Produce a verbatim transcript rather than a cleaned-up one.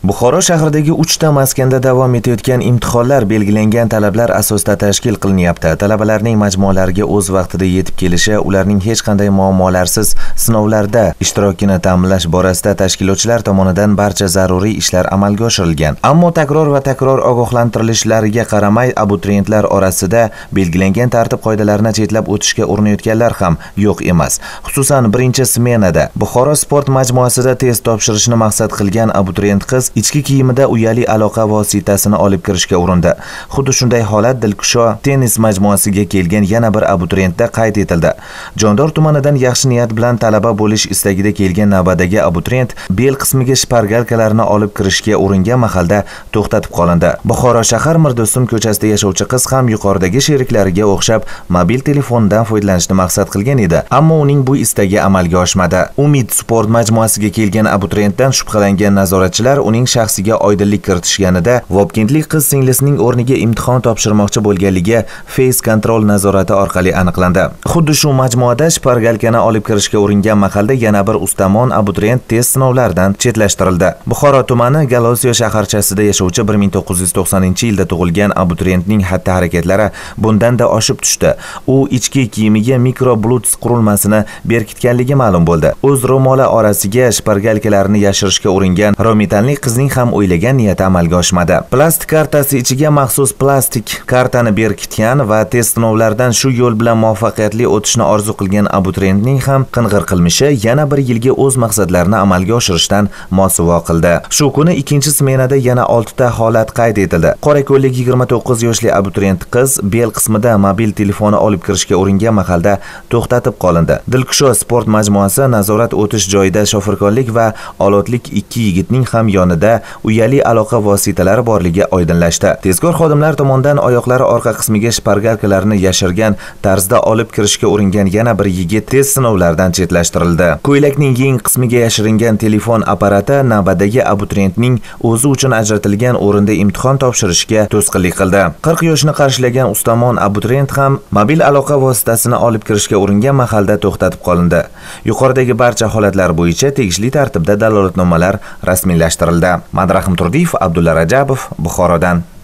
Buxoro shahridagi uchta maskanda davom etayotgan imtihonlar belgilangan talablar asosida tashkil qilinyapti. Talabalarning majmualariga o'z vaqtida yetib kelishi, ularning hech qanday muammolarsiz sinovlarda ishtirokini ta'minlash borasida tashkilotchilar tomonidan barcha zaruriy ishlar amalga oshirilgan. Ammo takror va takror ogohlantirilishlariga qaramay, abituriyentlar orasida belgilangan tartib-qoidalarni chetlab o'tishga urinayotganlar ham yo'q emas. Xususan, birinchi smenada Buxoro sport majmuasida test topshirishni maqsad qilgan abituriyent qiz ichki kiyimida uyali aloqa vositasini olib kirishga urindi. Xuddi shunday holat Dilkusho tennis majmuasiga kelgan yana bir abituriyentda qayd etildi. Jondor tumanidan yaxshi niyat bilan talaba bo'lish istagida kelgan navbadagi abituriyent bel qismiga shpargalkalarni olib kirishga uringan mahalda to'xtatib qolindi. Buxoro shahar Mirdo'stum ko'chasida yashovchi qiz ham yuqoridagi sheriklariga o'xshab mobil telefondan foydalanishni maqsad qilgan edi, ammo uning bu istagi amalga oshmadi. Umid sport majmuasiga kelgan abituriyentdan shubhalangan nazoratchilar uning shaxsiga oydinlik kiritishganida vobkentlik qiz singlisining o'rniga imtihon topshirmoqchi bo'lganligi face control nazorati orqali aniqlandi. Xuddi shu majmuada shpargalkani olib kirishga uringan mahalda yana bir ustamon abituriyent test sinovlaridan chetlashtirildi. Buxoro tumani Galosiyo shaharchasida yashovchi bir ming to'qqiz yuz to'qsoninchi yilda tug'ilgan abituriyentning xatti-harakatlari bundan-da oshib tushdi. U ichki kiyimiga mikro bluetooth qurilmasini berkitganligi ma'lum bo'ldi. O'z ro'moli orasiga shpargalkalarni yashirishga uringan romitanli qizning ham o'ylagan niyati amalga oshmadi. Plastik kartasi ichiga maxsus plastik kartani berkitgan va test sinovlaridan shu yo'l bilan muvaffaqiyatli o'tishni orzu qilgan abituriyentning ham qing'ir qilmishi yana bir yilga o'z maqsadlarini amalga oshirishdan mosuvo qildi. Shu kuni ikkinchi smenada yana oltita holat qayd etildi. Qorako'llik yigirma to'qqiz yoshli abituriyent qiz bel qismida mobil telefoni olib kirishga uringan mahalda to'xtatib qolindi. Dilkusho sport majmuasi nazorat o'tish joyida shofirkonlik va olotlik ikki yigitning ham yonida uyali aloqa vositalari borligi oydinlashdi. Tezkor xodimlar tomonidan oyoqlari orqa qismiga shpargalkalarni yashirgan tarzda olib kirishga uringan yana bir yigit test sinovlaridan chetlashtirildi. Ko'ylakning yeng qismiga yashiringan telefon apparati navbadagi abituriyentning o'zi uchun ajratilgan o'rinda imtihon topshirishga to'sqinlik qildi. qirq yoshni qarshilagan ustamon abituriyent ham mobil aloqa vositasini olib kirishga uringan mahalda to'xtatib qolindi. Yuqoridagi barcha holatlar bo'yicha tegishli tartibda dalolatnomalar rasmiylashtirildi. Madrahim Turdiyev, Abdulla Rajabov, Buxorodan.